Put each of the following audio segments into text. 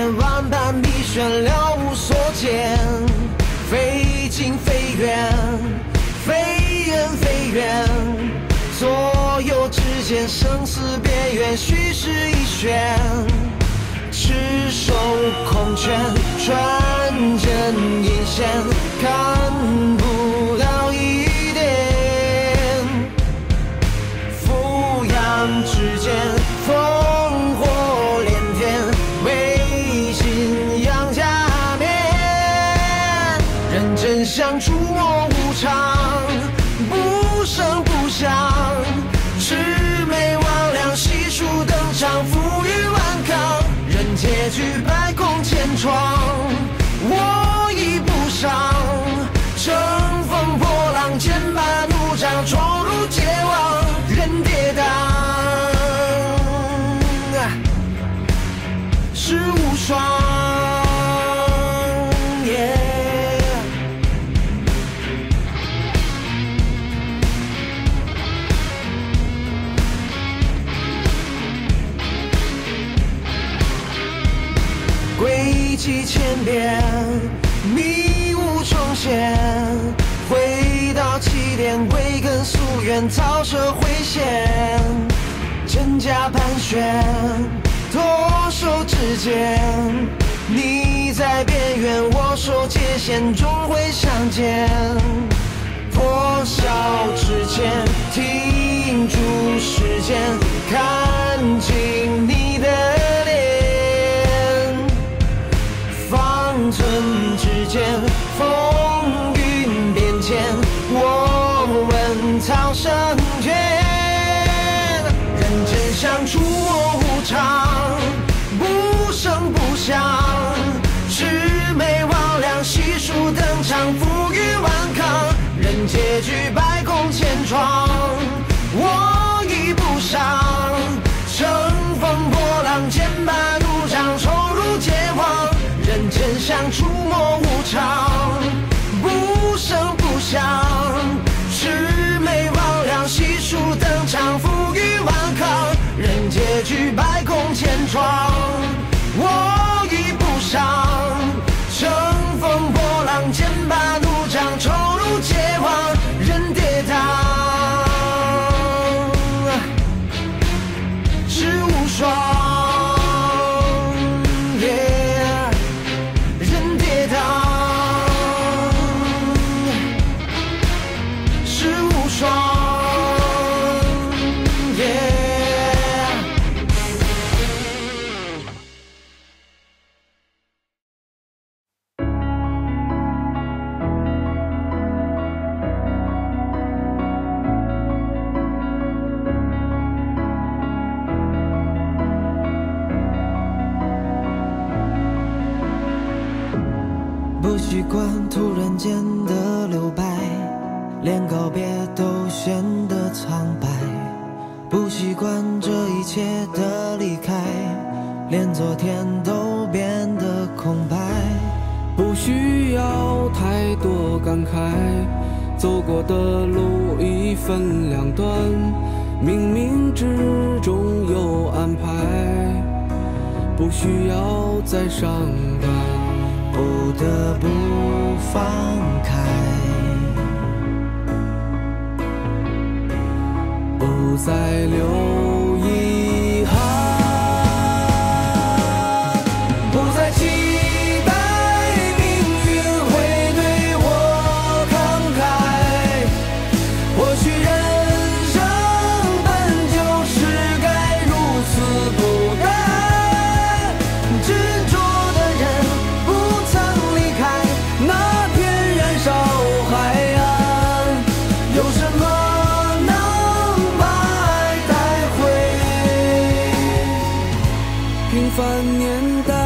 万般迷眩了无所见，飞近飞远，飞远飞远，左右之间生死边缘，虚实一旋，赤手空拳，穿针引线，看不到一点，俯仰之间，烽火连天，为信仰加冕，人真相触摸无常，不声不响，魑魅魍魉悉数登场，负隅顽抗，人皆惧百孔千疮，我亦不伤，乘风破浪，剑拔弩张，冲入界网，人跌宕，世无双。轨迹千变，迷雾重现，回到起点，归根溯源，草蛇灰线，真假盘旋，脱手之间，你在边缘，我守界限，终会相见。破晓之前，停住时间，看清你的脸，方寸之间，风云变迁，我问苍生诀，人真相触摸无常，不声不响，魑魅魍魉悉数登场，负隅顽抗，人皆惧百孔千疮，我亦不伤，乘风破浪，剑拔弩张，冲入界网，人真相触摸无常，不声不响，魑魅魍魉悉数登场，负隅顽抗，人皆惧百孔千疮，我亦不伤，乘风破浪，剑拔弩张，冲入界网，人跌宕，世无双。 不习惯突然间的留白，连告别都显得苍白。不习惯这一切的离开，连昨天都变得空白。 不需要太多感慨，走过的路一分两断，冥冥之中有安排。不需要再伤感， 不得不放开， 不再留遗憾，不再期待命运会对我慷慨。或许人生本就是该如此不甘，执着的人不曾离开那片燃烧海岸，有什么能把爱带回平凡年代？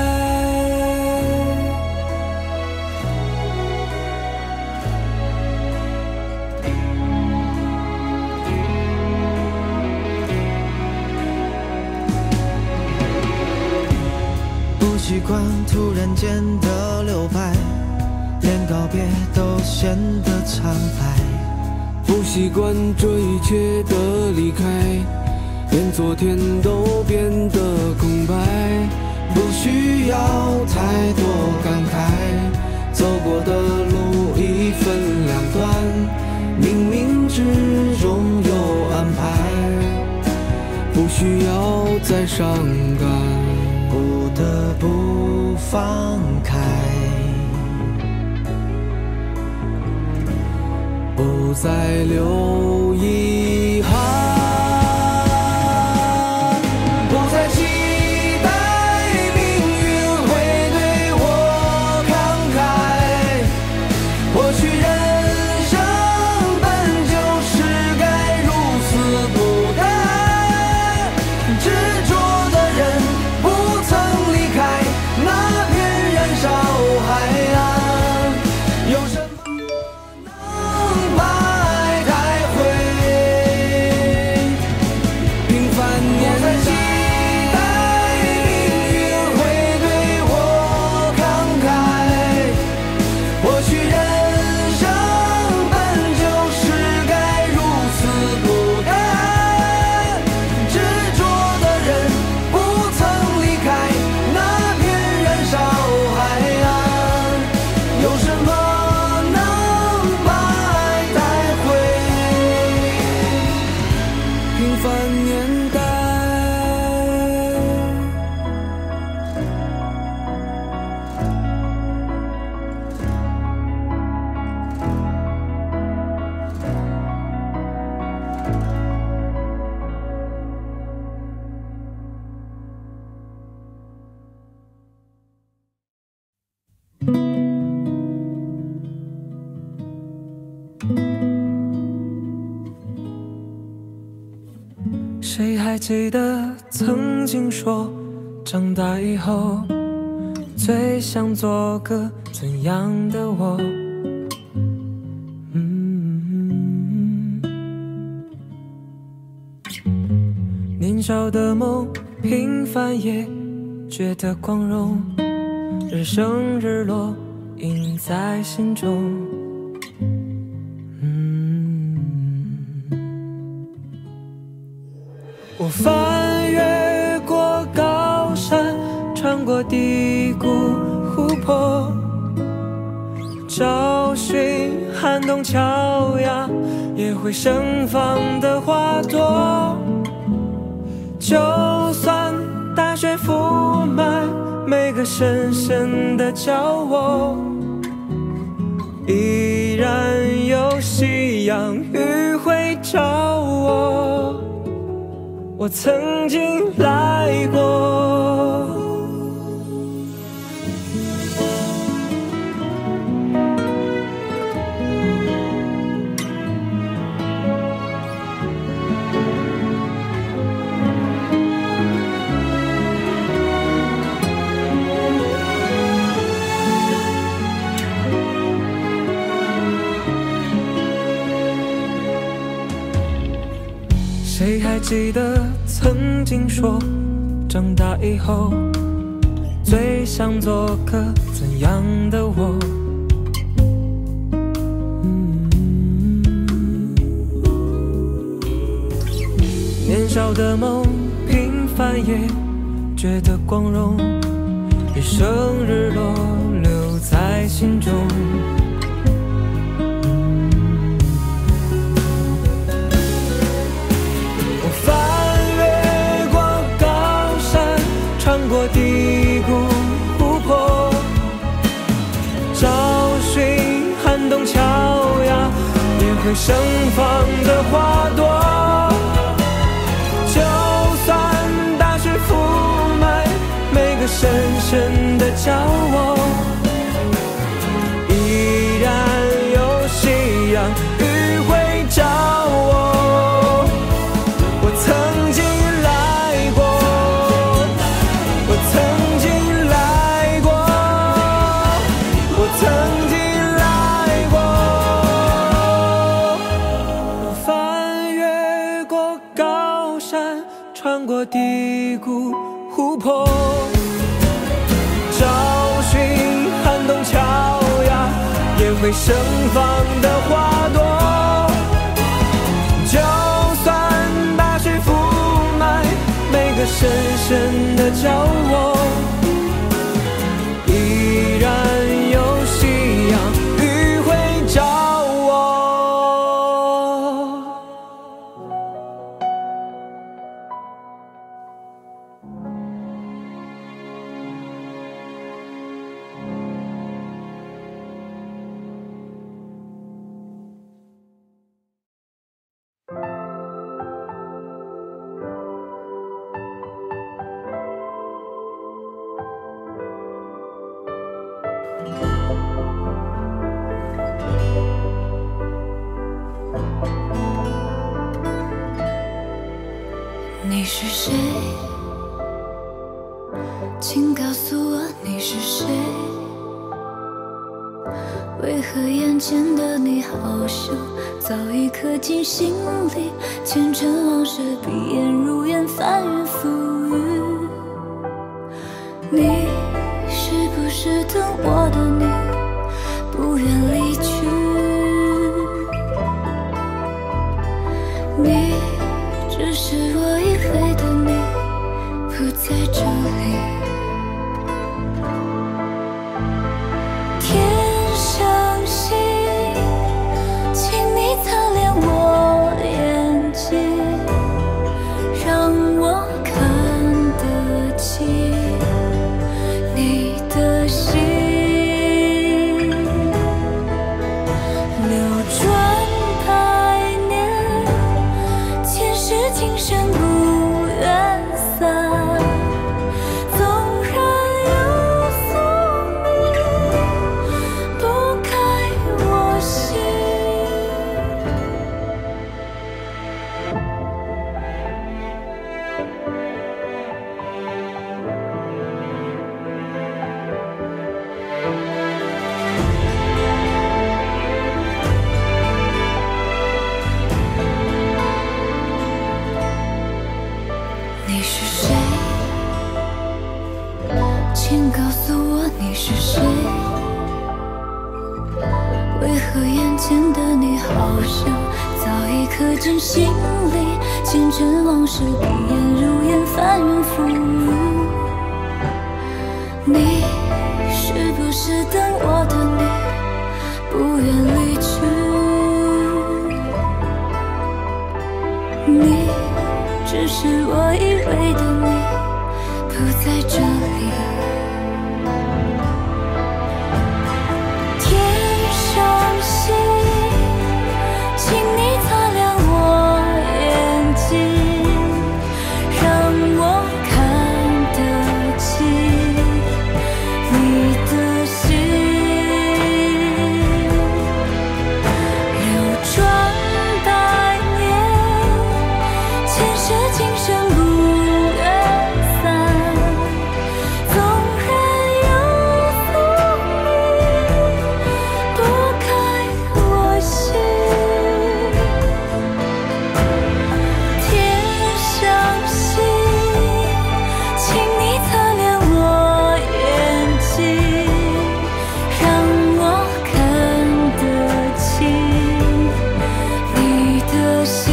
不习惯突然间的留白，连告别都显得苍白。 不习惯这一切的离开，连昨天都变得空白。 不需要太多感慨，走过的路一分两断，冥冥之中有安排，不需要再伤感，不得不放开，不再留遗憾。 谁还记得曾经说，长大以后最想做个怎样的我？年少的梦，平凡也觉得光荣，日升日落，印在心中。我翻越过高山，穿过低谷湖泊，找寻寒冬桥崖也会盛放的花朵。就算大雪覆埋每个深深的角落，依然有夕阳余晖照我。我曾经来过，谁还记得曾经说，长大以后最想做个怎样的我？年少的梦，平凡也觉得光荣，日升日落，留在心中。过低谷湖泊，找寻寒冬桥崖也会盛放的花朵。就算大雪覆埋每个深深的角落，依然有夕阳余晖照我。我曾经来过，我曾经来过，我曾经来过。我翻越过高山，穿过低谷湖泊，找寻寒冬桥崖也会盛放的花朵。就算大雪覆埋每个深深的角落， 你是谁？请告诉我你是谁？为何眼前的你好像早已刻进心里？前尘往事闭眼如烟，翻云覆雨。你是不是等我的你不愿离去？你只是我以为的你不在这里。天上星，请你擦亮我眼睛，让我看得清你的心。流转百年，前世今生不愿散。纵然有宿命，不开我心。你是谁？请告诉我你是谁？为何眼前的你好像早已刻进心里？前尘往事闭眼如烟，翻云覆雨。你是不是等我的你不愿离去？你只是我以为的你不在这里。天上星，请你擦亮我眼睛，让我看得清你的心。流转百年，前世今生不愿散。纵然有宿命，不开我心。天上星，请你擦亮我眼睛，让我看得清你的心。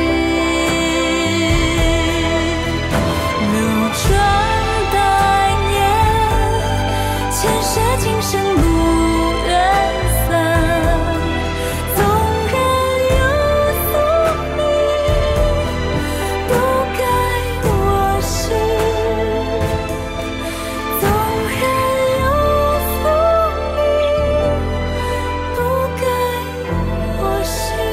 流转百年，前世今生不愿散。纵然有宿命，不改我心。纵然有宿命，不改我心。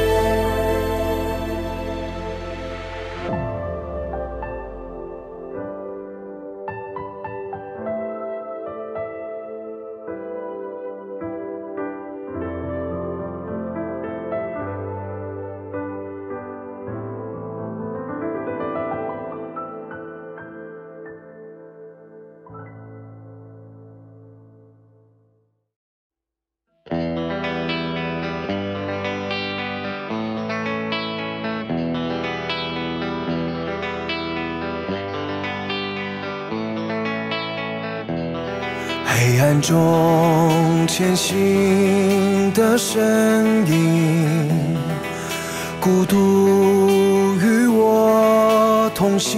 黑暗中前行的身影，孤独与我同行，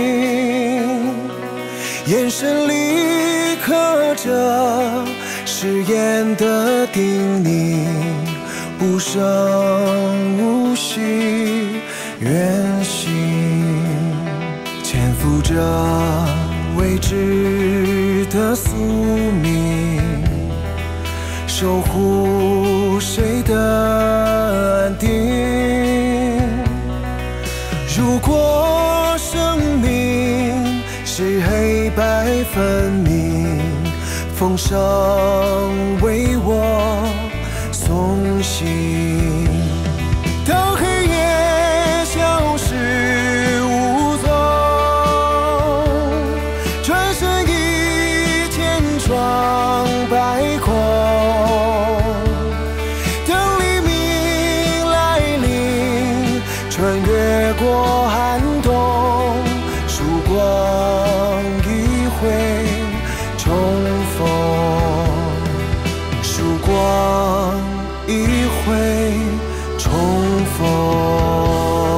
眼神里刻着誓言的叮咛，不声无息，远行，肩负着未知的宿命，守护谁的安定？如果生命是黑白分明，风声为我送行。当穿越过寒冬，曙光一回重逢，曙光一回重逢。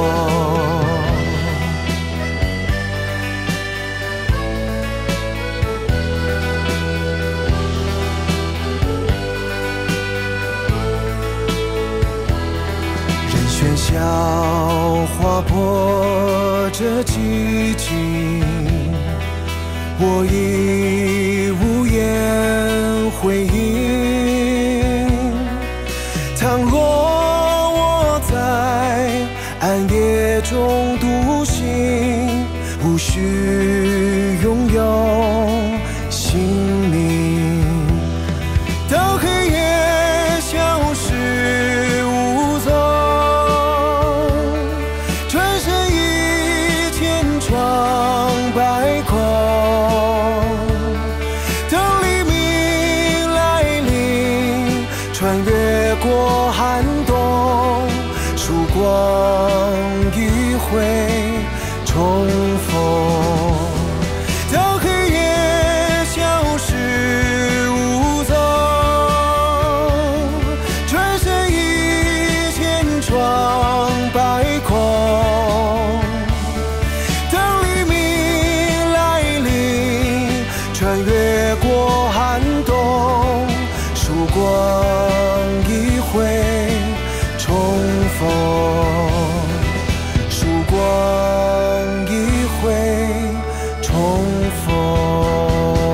喧嚣划破这寂静，我已无言回应。倘若我在暗夜中独行，无需拥有姓名，当黑夜消失无踪，白空，等黎明来临，穿越过寒冬，曙光一回重逢。当黑夜消失无踪，转身一千疮百孔。穿越过寒冬，曙光一回重逢，曙光一回重逢。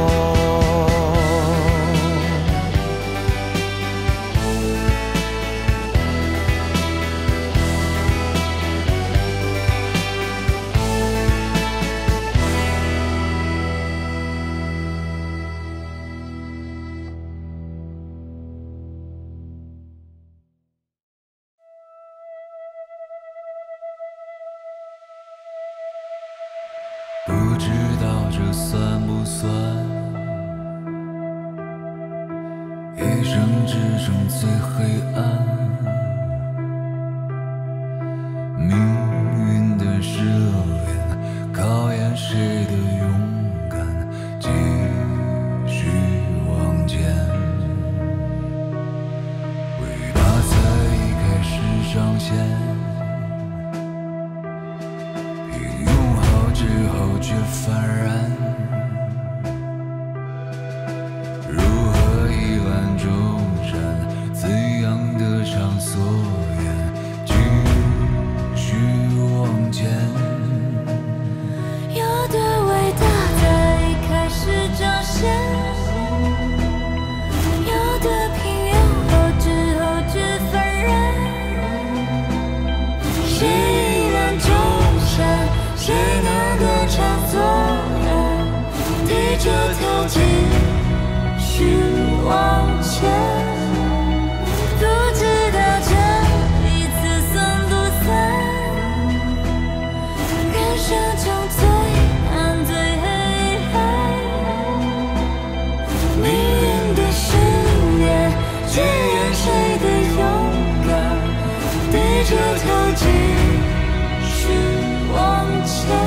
不知道这算不算一生之中最黑暗？命运的试炼，考验谁的勇敢，继续往前。尾巴才一开始上线。之后却幡然，如何一览众山，怎样的畅所言，继续往前。 有的伟大在一开始彰显，有的平庸后之后却幡然。谁一览众山，谁能歌唱作人，低着头继续往前，不知道这一次算不算人生中最暗最黑。命运的试炼，检验谁的勇敢，低着头继续往前。